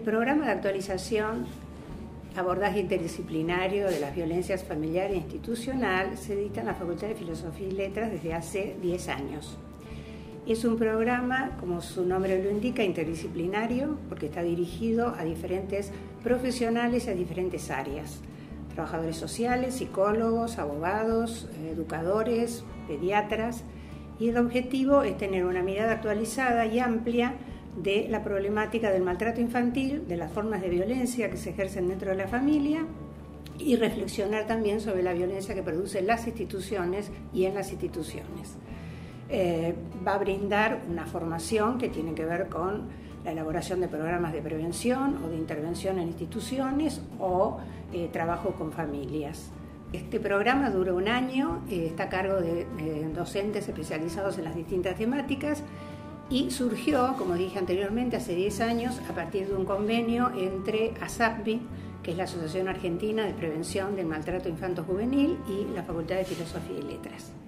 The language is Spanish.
Programa de actualización, abordaje interdisciplinario de las violencias familiar e institucional se edita en la Facultad de Filosofía y Letras desde hace 10 años. Es un programa, como su nombre lo indica, interdisciplinario, porque está dirigido a diferentes profesionales y a diferentes áreas. Trabajadores sociales, psicólogos, abogados, educadores, pediatras, y el objetivo es tener una mirada actualizada y amplia de la problemática del maltrato infantil, de las formas de violencia que se ejercen dentro de la familia y reflexionar también sobre la violencia que producen las instituciones y en las instituciones. Va a brindar una formación que tiene que ver con la elaboración de programas de prevención o de intervención en instituciones o trabajo con familias. Este programa dura un año, está a cargo de docentes especializados en las distintas temáticas y surgió, como dije anteriormente, hace 10 años a partir de un convenio entre ASAPBI, que es la Asociación Argentina de Prevención del Maltrato Infanto-Juvenil, y la Facultad de Filosofía y Letras.